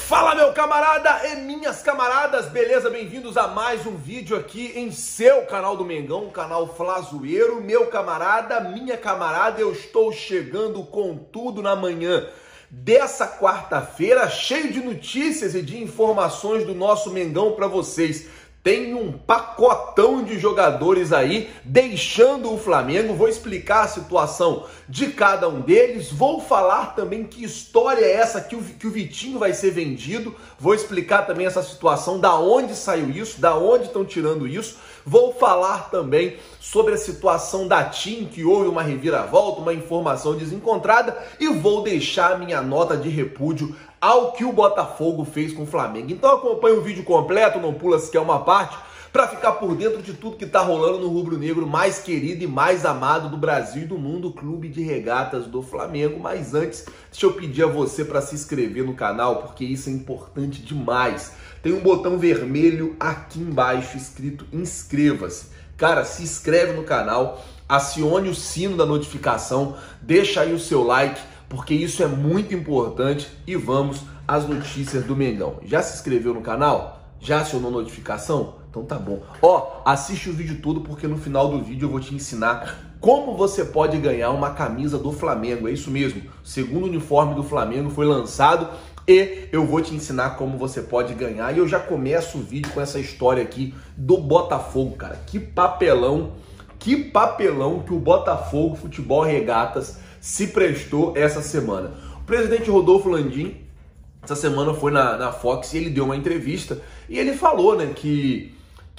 Fala, meu camarada e minhas camaradas, beleza? Bem-vindos a mais um vídeo aqui em seu canal do Mengão, o canal Flazoeiro. Meu camarada, minha camarada, eu estou chegando com tudo na manhã dessa quarta-feira, cheio de notícias e de informações do nosso Mengão para vocês. Tem um pacotão de jogadores aí deixando o Flamengo. Vou explicar a situação de cada um deles. Vou falar também que história é essa que o Vitinho vai ser vendido. Vou explicar também essa situação, da onde saiu isso, da onde estão tirando isso. Vou falar também sobre a situação da TIM, que houve uma reviravolta, uma informação desencontrada. E vou deixar a minha nota de repúdio ao que o Botafogo fez com o Flamengo. Então acompanhe o vídeo completo, não pula sequer uma parte, para ficar por dentro de tudo que está rolando no rubro-negro mais querido e mais amado do Brasil e do mundo, o Clube de Regatas do Flamengo. Mas antes, deixa eu pedir a você para se inscrever no canal, porque isso é importante demais. Tem um botão vermelho aqui embaixo escrito inscreva-se. Cara, se inscreve no canal, acione o sino da notificação, deixa aí o seu like, porque isso é muito importante. E vamos às notícias do Mengão. Já se inscreveu no canal? Já acionou notificação? Então tá bom. Ó, assiste o vídeo todo, porque no final do vídeo eu vou te ensinar como você pode ganhar uma camisa do Flamengo. É isso mesmo, o segundo uniforme do Flamengo foi lançado e eu vou te ensinar como você pode ganhar. E eu já começo o vídeo com essa história aqui do Botafogo, cara. Que papelão que o Botafogo Futebol Regatas se prestou essa semana. O presidente Rodolfo Landim, essa semana foi na Fox e ele deu uma entrevista e ele falou, né, que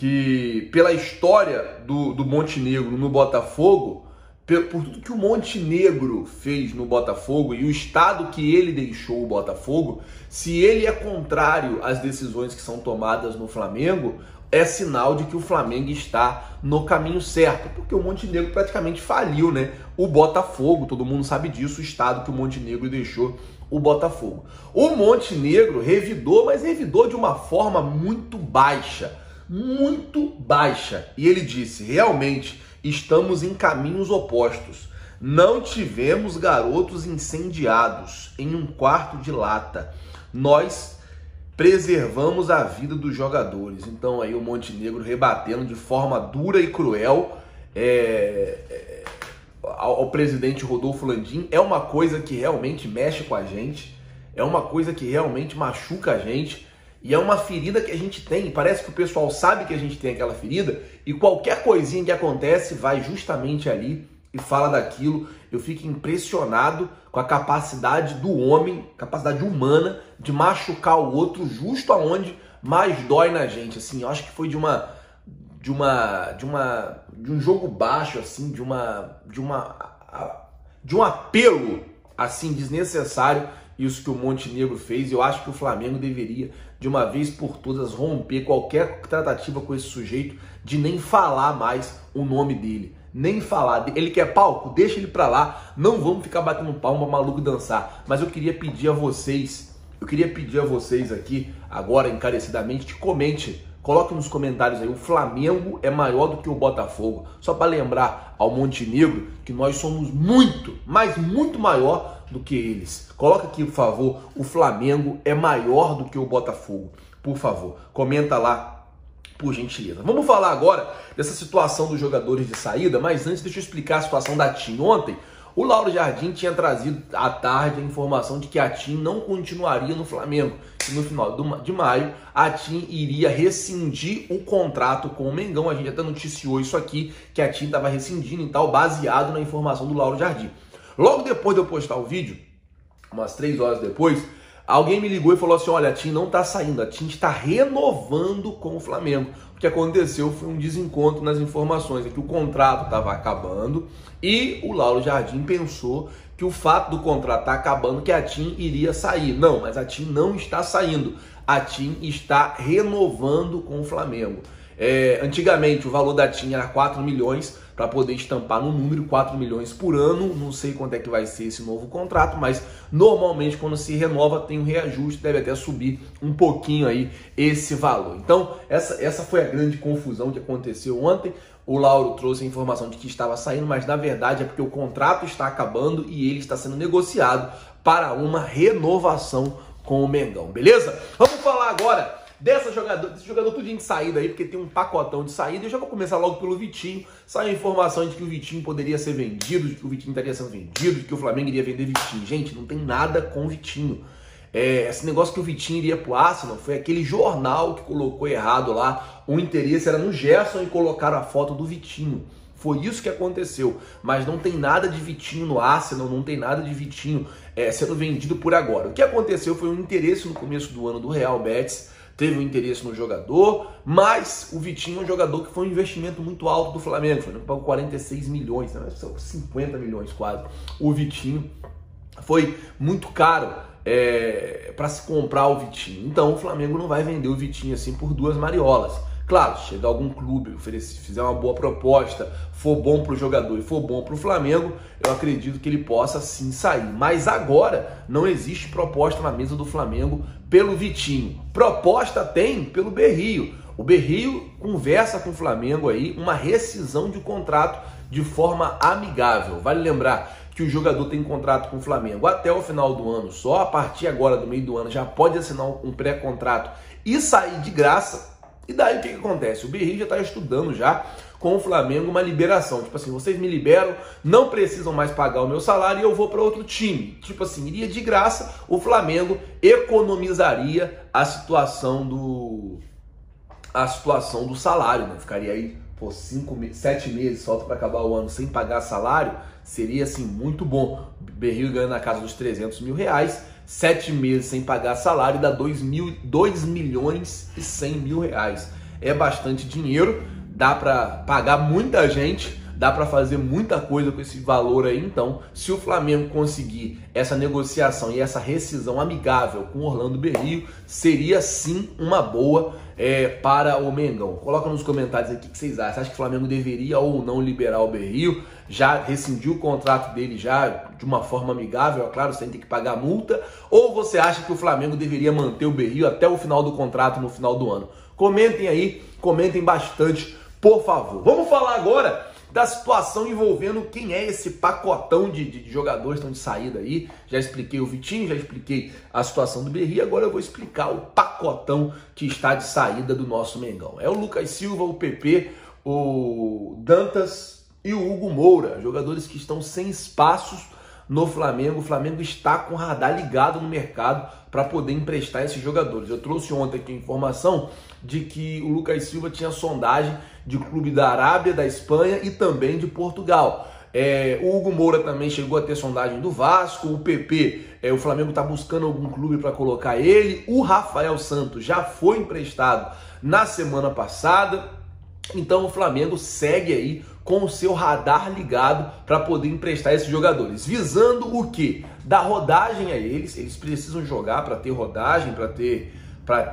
pela história do Montenegro no Botafogo, por tudo que o Montenegro fez no Botafogo e o estado que ele deixou o Botafogo, se ele é contrário às decisões que são tomadas no Flamengo, é sinal de que o Flamengo está no caminho certo, porque o Montenegro praticamente faliu, né? O Botafogo, todo mundo sabe disso, o estado que o Montenegro deixou o Botafogo. O Montenegro revidou, mas revidou de uma forma muito baixa, e ele disse: realmente estamos em caminhos opostos. Não tivemos garotos incendiados em um quarto de lata. Nós preservamos a vida dos jogadores. Então aí o Montenegro rebatendo de forma dura e cruel ao presidente Rodolfo Landim. É uma coisa que realmente mexe com a gente, é uma coisa que realmente machuca a gente, e é uma ferida que a gente tem. Parece que o pessoal sabe que a gente tem aquela ferida, e qualquer coisinha que acontece vai justamente ali e fala daquilo. Eu fico impressionado com a capacidade do homem, capacidade humana de machucar o outro justo aonde mais dói na gente. Assim, eu acho que foi de um jogo baixo, assim, de um apelo assim desnecessário, isso que o Montenegro fez. Eu acho que o Flamengo deveria, de uma vez por todas, romper qualquer tratativa com esse sujeito, de nem falar mais o nome dele. Nem falar. Ele quer palco? Deixa ele pra lá. Não vamos ficar batendo palma pra maluco dançar. Mas eu queria pedir a vocês aqui, agora encarecidamente, que comente. Coloque nos comentários aí: o Flamengo é maior do que o Botafogo. Só para lembrar ao Montenegro que nós somos muito, mas muito maior do que eles. Coloca aqui, por favor: o Flamengo é maior do que o Botafogo. Por favor, comenta lá, por gentileza. Vamos falar agora dessa situação dos jogadores de saída, mas antes deixa eu explicar a situação da TIM. Ontem, o Lauro Jardim tinha trazido à tarde a informação de que a TIM não continuaria no Flamengo, e no final de maio a TIM iria rescindir o contrato com o Mengão. A gente até noticiou isso aqui, que a TIM estava rescindindo e tal, baseado na informação do Lauro Jardim. Logo depois de eu postar o vídeo, umas 3 horas depois, alguém me ligou e falou assim: olha, a TIM não está saindo, a TIM está renovando com o Flamengo. O que aconteceu foi um desencontro nas informações, é que o contrato estava acabando e o Lauro Jardim pensou que o fato do contrato estar acabando, que a TIM iria sair. Não, mas a TIM não está saindo, a TIM está renovando com o Flamengo. Antigamente o valor da TIM era 4 milhões, para poder estampar no número 4 milhões por ano. Não sei quanto é que vai ser esse novo contrato, mas normalmente quando se renova tem um reajuste, deve até subir um pouquinho aí esse valor. Então essa foi a grande confusão que aconteceu ontem. O Lauro trouxe a informação de que estava saindo, mas na verdade é porque o contrato está acabando e ele está sendo negociado para uma renovação com o Mengão, beleza? Vamos falar agora desse jogador tudinho de saída aí, porque tem um pacotão de saída. Eu já vou começar logo pelo Vitinho. Saiu a informação de que o Vitinho poderia ser vendido, de que o Vitinho estaria sendo vendido, de que o Flamengo iria vender Vitinho. Gente, não tem nada com o Vitinho. Esse negócio que o Vitinho iria pro Arsenal foi aquele jornal que colocou errado lá. O interesse era no Gerson e colocaram a foto do Vitinho. Foi isso que aconteceu, mas não tem nada de Vitinho no Arsenal, não tem nada de Vitinho sendo vendido por agora. O que aconteceu foi um interesse no começo do ano do Real Betis, teve um interesse no jogador, mas o Vitinho é um jogador que foi um investimento muito alto do Flamengo. O Flamengo pagou 46 milhões, né? 50 milhões quase. O Vitinho foi muito caro para se comprar o Vitinho. Então o Flamengo não vai vender o Vitinho assim por duas mariolas. Claro, se chegar algum clube, fizer uma boa proposta, for bom para o jogador e for bom para o Flamengo, eu acredito que ele possa sim sair. Mas agora não existe proposta na mesa do Flamengo pelo Vitinho. Proposta tem pelo Berrio. O Berrio conversa com o Flamengo aí uma rescisão de contrato de forma amigável. Vale lembrar que o jogador tem contrato com o Flamengo até o final do ano. Só a partir agora do meio do ano já pode assinar um pré-contrato e sair de graça. E daí o que acontece? O Berrio já está estudando já com o Flamengo uma liberação. Tipo assim, vocês me liberam, não precisam mais pagar o meu salário e eu vou para outro time. Tipo assim, iria de graça, o Flamengo economizaria a situação do salário, né? Ficaria aí por 7 meses, falta para acabar o ano sem pagar salário, seria assim muito bom. Berrio ganhando na casa dos 300 mil reais, 7 meses sem pagar salário dá 2 milhões e 100 mil reais. É bastante dinheiro, dá para pagar muita gente, dá para fazer muita coisa com esse valor aí. Então, se o Flamengo conseguir essa negociação e essa rescisão amigável com o Orlando Berrio, seria sim uma boa para o Mengão. Coloca nos comentários aqui o que vocês acham. Você acha que o Flamengo deveria ou não liberar o Berrio? Já rescindiu o contrato dele já de uma forma amigável, é claro, sem ter que pagar multa? Ou você acha que o Flamengo deveria manter o Berrio até o final do contrato, no final do ano? Comentem aí, comentem bastante, por favor. Vamos falar agora da situação envolvendo quem é esse pacotão de jogadores que estão de saída aí. Já expliquei o Vitinho, já expliquei a situação do Berrio, agora eu vou explicar o pacotão que está de saída do nosso Mengão. É o Lucas Silva, o PP, o Dantas e o Hugo Moura, jogadores que estão sem espaços no Flamengo. O Flamengo está com o radar ligado no mercado para poder emprestar esses jogadores. Eu trouxe ontem aqui a informação de que o Lucas Silva tinha sondagem de clube da Arábia, da Espanha e também de Portugal. O Hugo Moura também chegou a ter sondagem do Vasco. O PP, o Flamengo está buscando algum clube para colocar ele. O Rafael Santos já foi emprestado na semana passada. Então o Flamengo segue aí com o seu radar ligado para poder emprestar esses jogadores, visando o quê? Dar rodagem a eles. Eles precisam jogar para ter rodagem, para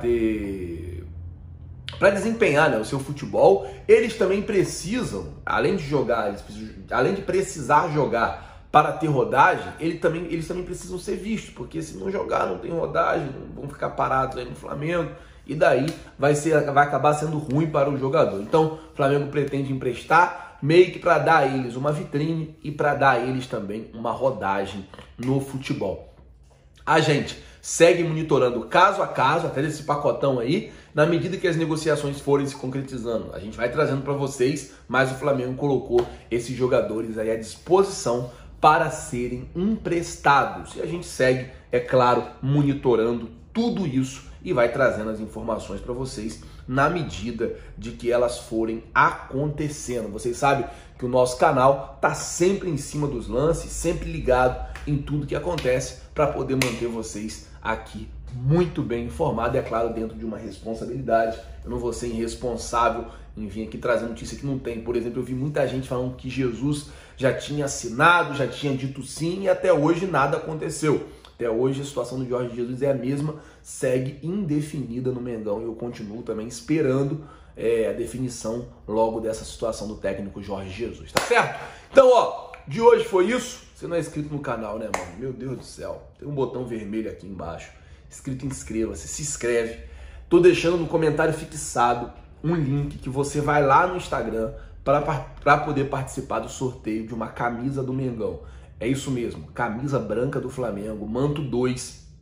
desempenhar, né, o seu futebol. Eles também precisam, além de jogar, além de precisar jogar para ter rodagem, eles também precisam ser vistos, porque se não jogar, não tem rodagem, vão ficar parados aí no Flamengo. E daí vai acabar sendo ruim para o jogador. Então, o Flamengo pretende emprestar meio que para dar a eles uma vitrine e para dar a eles também uma rodagem no futebol. A gente segue monitorando caso a caso, até desse pacotão aí, na medida que as negociações forem se concretizando. A gente vai trazendo para vocês, mas o Flamengo colocou esses jogadores aí à disposição para serem emprestados. E a gente segue, é claro, monitorando tudo isso e vai trazendo as informações para vocês na medida de que elas forem acontecendo. Vocês sabem que o nosso canal está sempre em cima dos lances, sempre ligado em tudo que acontece para poder manter vocês aqui muito bem informados, é claro, dentro de uma responsabilidade. Eu não vou ser irresponsável em vir aqui trazer notícia que não tem. Por exemplo, eu vi muita gente falando que Jesus já tinha assinado, já tinha dito sim e até hoje nada aconteceu. Até hoje a situação do Jorge Jesus é a mesma, segue indefinida no Mengão e eu continuo também esperando a definição logo dessa situação do técnico Jorge Jesus, tá certo? Então, ó, de hoje foi isso. Você não é inscrito no canal, né, mano? Meu Deus do céu. Tem um botão vermelho aqui embaixo, escrito inscreva-se, se inscreve. Tô deixando no comentário fixado um link que você vai lá no Instagram para poder participar do sorteio de uma camisa do Mengão. É isso mesmo, camisa branca do Flamengo, manto 2,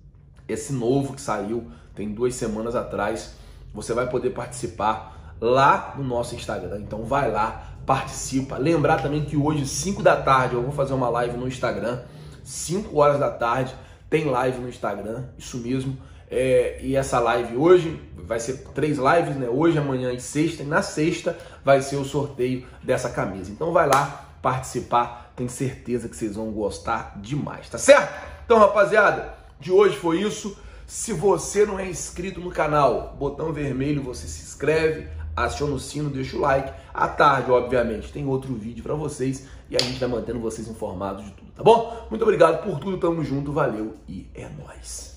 esse novo que saiu tem 2 semanas atrás. Você vai poder participar lá no nosso Instagram. Então vai lá, participa. Lembrar também que hoje, 5 da tarde, eu vou fazer uma live no Instagram. 5 horas da tarde tem live no Instagram, isso mesmo. E essa live hoje vai ser 3 lives, né? Hoje, amanhã e sexta. E na sexta vai ser o sorteio dessa camisa. Então vai lá participar. Tenho certeza que vocês vão gostar demais, tá certo? Então, rapaziada, de hoje foi isso. Se você não é inscrito no canal, botão vermelho, você se inscreve, aciona o sino, deixa o like. À tarde, obviamente, tem outro vídeo pra vocês e a gente vai mantendo vocês informados de tudo, tá bom? Muito obrigado por tudo, tamo junto, valeu e é nóis.